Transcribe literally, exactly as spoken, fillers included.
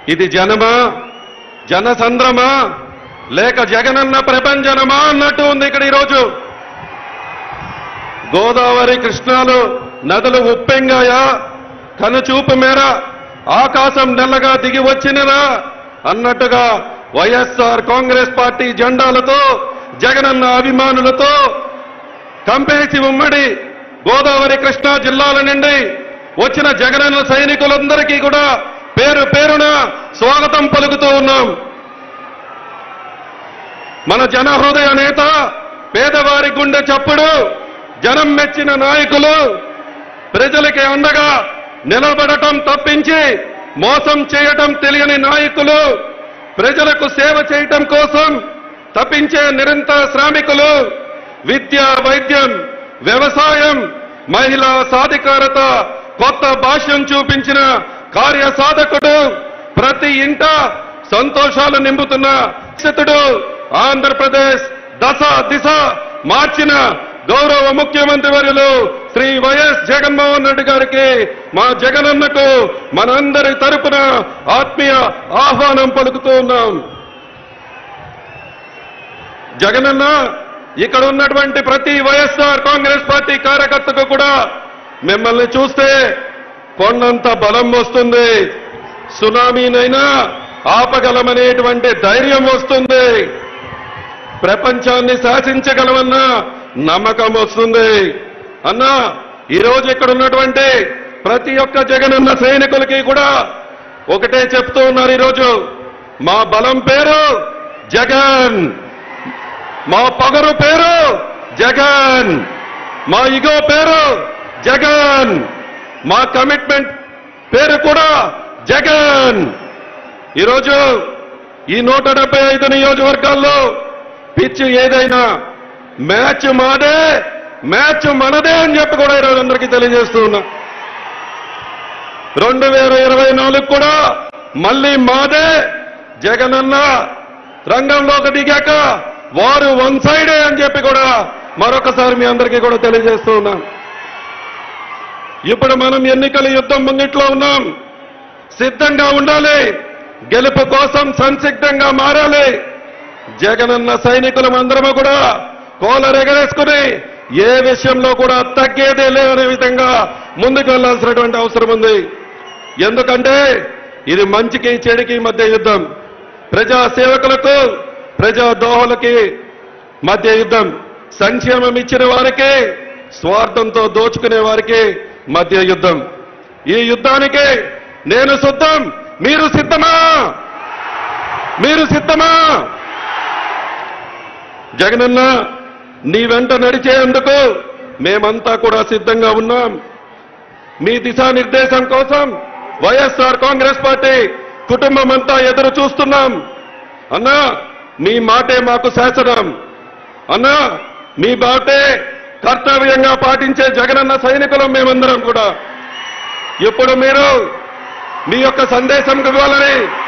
ఇది జనమా, జనసంద్రమా, లేక జగనన్న ప్రపంచనమా అన్నట్టు ఉంది ఇక్కడ ఈరోజు. గోదావరి కృష్ణాలు నదులు ఉప్పెంగాయా, కనుచూపు మేర ఆకాశం నెల్లగా దిగి వచ్చినరా అన్నట్టుగా వైఎస్ఆర్ కాంగ్రెస్ పార్టీ జెండాలతో జగనన్న అభిమానులతో కంపేసి ఉమ్మడి గోదావరి కృష్ణా జిల్లాల నుండి వచ్చిన జగనన్న సైనికులందరికీ కూడా పేరు పేరున స్వాగతం పలుకుతూ ఉన్నాం. మన జన హృదయ నేత, పేదవారి గుండె చప్పుడు, జనం మెచ్చిన నాయకులు, ప్రజలకి అండగా నిలబడటం తప్పించి మోసం చేయటం తెలియని నాయకులు, ప్రజలకు సేవ చేయటం కోసం తప్పించే నిరంతర శ్రామికులు, విద్య, వైద్యం, వ్యవసాయం, మహిళా సాధికారత, కొత్త భాష్యం చూపించిన కార్య సాధకుడు, ప్రతి ఇంట సంతోషాలు నింపుతున్న శతుడు, ఆంధ్రప్రదేశ్ దశ దిశ మార్చిన గౌరవ ముఖ్యమంత్రి వర్యులు శ్రీ వైఎస్ జగన్మోహన్ రెడ్డి గారికి, మా జగనన్నకు మనందరి తరపున ఆత్మీయ ఆహ్వానం పలుకుతూ ఉన్నాం. జగనన్న ఇక్కడ ఉన్నటువంటి ప్రతి వైఎస్ఆర్ కాంగ్రెస్ పార్టీ కార్యకర్తకు కూడా మిమ్మల్ని చూస్తే కొండంత బలం వస్తుంది, సునామీనైనా ఆపగలమనేటువంటి ధైర్యం వస్తుంది, ప్రపంచాన్ని శాసించగలమన్న నమ్మకం వస్తుంది. అన్నా, ఈరోజు ఇక్కడ ఉన్నటువంటి ప్రతి ఒక్క జగనన్న సైనికులకి కూడా ఒకటే చెప్తూ ఉన్నారు. ఈరోజు మా బలం పేరు జగన్, మా పగరు పేరు జగన్, మా ఇగో పేరు జగన్, మా కమిట్మెంట్ పేరు కూడా జగన్. ఈరోజు ఈ నూట డెబ్బై ఐదు నియోజకవర్గాల్లో పిచ్ ఏదైనా మ్యాచ్ మాదే, మ్యాచ్ మనదే అని చెప్పి కూడా ఈరోజు అందరికీ తెలియజేస్తూ ఉన్నా. రెండు వేల ఇరవై నాలుగు కూడా మళ్ళీ మాదే. జగనన్న రంగంలోకి దిగాక వారు వన్ సైడే అని చెప్పి కూడా మరొకసారి మీ అందరికీ కూడా తెలియజేస్తూ ఉన్నాం. ఇప్పుడు మనం ఎన్నికల యుద్ధం ముంగిట్లో ఉన్నాం. సిద్ధంగా ఉండాలి, గెలుపు కోసం సంసిద్ధంగా మారాలి. జగనన్న సైనికులం అందరము కూడా కోలర్ ఎగరేసుకుని ఏ విషయంలో కూడా తగ్గేదే లేదనే విధంగా ముందుకు వెళ్లాల్సినటువంటి అవసరం ఉంది. ఎందుకంటే ఇది మంచికి చెడుకి మధ్య యుద్ధం, ప్రజా సేవకులకు ప్రజా దోహలకి మధ్య యుద్ధం, సంక్షేమం ఇచ్చిన వారికి స్వార్థంతో దోచుకునే వారికి మధ్య యుద్ధం. ఈ యుద్ధానికి నేను సిద్ధం, మీరు సిద్ధమా? మీరు సిద్ధమా? జగనన్న నీ వెంట నడిచేందుకు మేమంతా కూడా సిద్ధంగా ఉన్నాం. మీ దిశానిర్దేశం కోసం వైఎస్ఆర్ కాంగ్రెస్ పార్టీ కుటుంబం అంతా ఎదురు చూస్తున్నాం. అన్నా, మీ మాటే మాకు శాసనం. అన్నా, మీ మాటే కర్తవ్యంగా పాటించే జగనన్న సైనికులం మేమందరం కూడా. ఇప్పుడు మీరు మీ యొక్క సందేశం ఇవ్వాలని